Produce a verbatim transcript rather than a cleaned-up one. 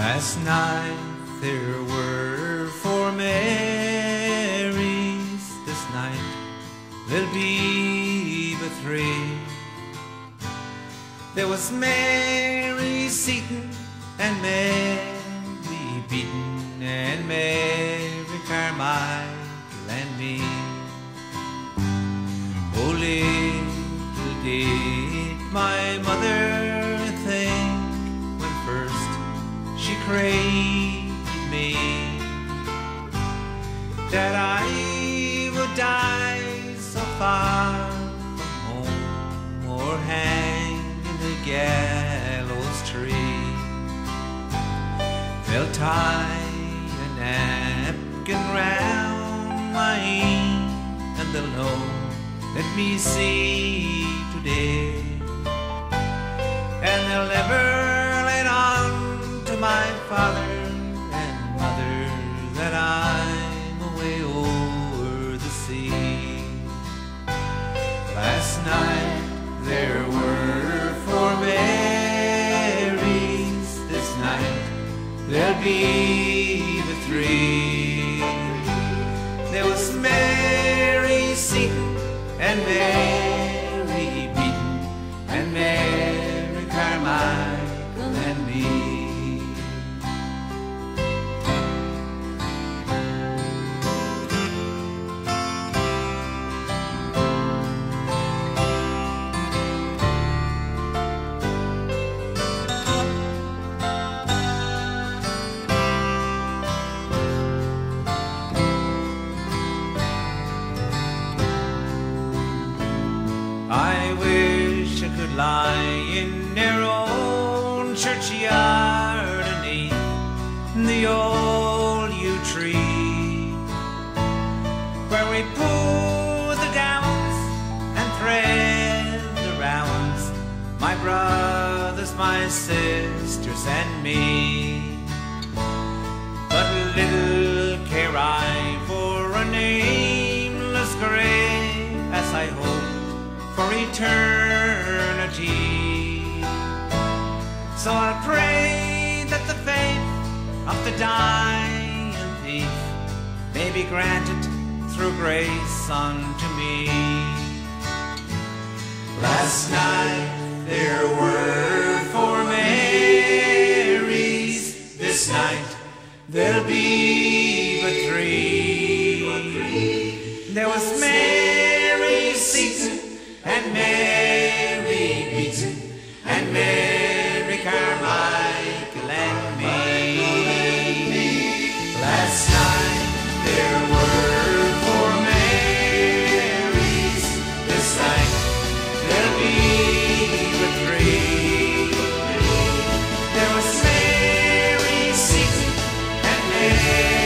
Last night there were four Marys, this night there'll be but three. There was Mary Seaton and Mary Beaton and Mary Carmichael and me. Oh, little did my mother think when first she created me that I would die so far from home or hang in the gallows tree. They'll tie a napkin round my and they'll know, let me see today, and they'll never let on to my father and mother that I'm away over the sea. Last night there were four Marys, this night there'll be the three. There was Mary Seaton and Mary Beaton and Mary Carmichael and me. I wish I could lie in their own churchyard beneath the old yew tree, where we pull the gowns and thread the rounds, my brothers, my sisters and me. But little care I for a nameless grave, as I hope for eternity. So I'll pray that the faith of the dying thief may be granted through grace unto me. Last night there were four Marys, this night there'll be but three. There was Mary Seaton and Mary Beaton and Mary Carmichael and me. Last night there were four Marys, this night there'll be but three. There was Mary Seaton and Mary